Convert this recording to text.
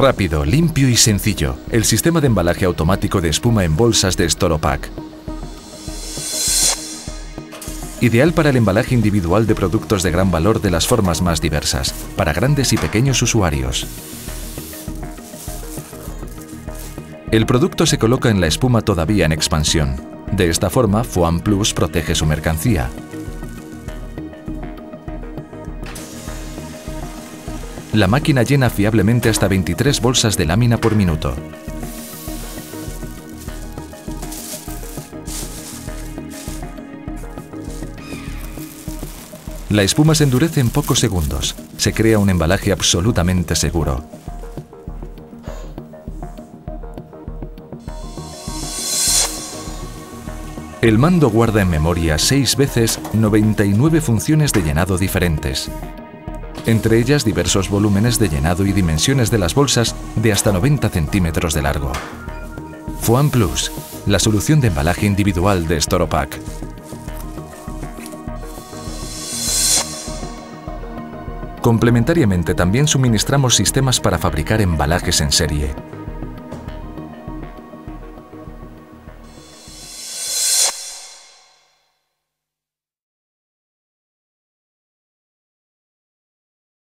Rápido, limpio y sencillo. El sistema de embalaje automático de espuma en bolsas de Storopack. Ideal para el embalaje individual de productos de gran valor de las formas más diversas, para grandes y pequeños usuarios. El producto se coloca en la espuma todavía en expansión. De esta forma, Foam Plus protege su mercancía. La máquina llena fiablemente hasta 23 bolsas de lámina por minuto. La espuma se endurece en pocos segundos. Se crea un embalaje absolutamente seguro. El mando guarda en memoria 6 veces 99 funciones de llenado diferentes. Entre ellas diversos volúmenes de llenado y dimensiones de las bolsas de hasta 90 centímetros de largo. Foam Plus, la solución de embalaje individual de Storopack. Complementariamente también suministramos sistemas para fabricar embalajes en serie.